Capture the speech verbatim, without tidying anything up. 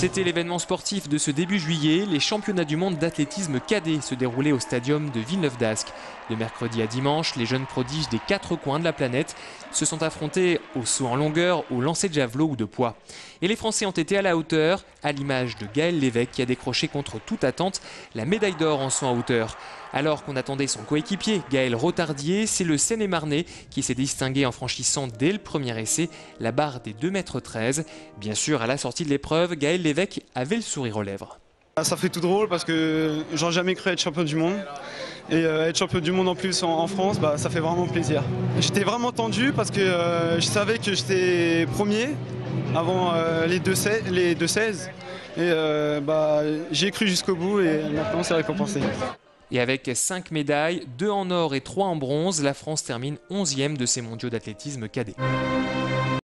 C'était l'événement sportif de ce début juillet. Les championnats du monde d'athlétisme cadet se déroulaient au stadium de Villeneuve-d'Ascq. De mercredi à dimanche, les jeunes prodiges des quatre coins de la planète se sont affrontés au saut en longueur, au lancer de javelot ou de poids. Et les Français ont été à la hauteur, à l'image de Gaël Lévesque qui a décroché contre toute attente la médaille d'or en saut en hauteur. Alors qu'on attendait son coéquipier, Gaël Rotardier, c'est le Seine-et-Marnais qui s'est distingué en franchissant dès le premier essai la barre des deux mètres treize. Bien sûr, à la sortie de l'épreuve, Gaël Lévesque avait le sourire aux lèvres. Ça fait tout drôle parce que j'aurais jamais cru être champion du monde. Et euh, être champion du monde en plus en, en France, bah, ça fait vraiment plaisir. J'étais vraiment tendu parce que euh, je savais que j'étais premier avant euh, les deux seize. Et euh, bah, j'ai cru jusqu'au bout et maintenant c'est récompensé. Et avec cinq médailles, deux en or et trois en bronze, la France termine onzième de ces mondiaux d'athlétisme cadet.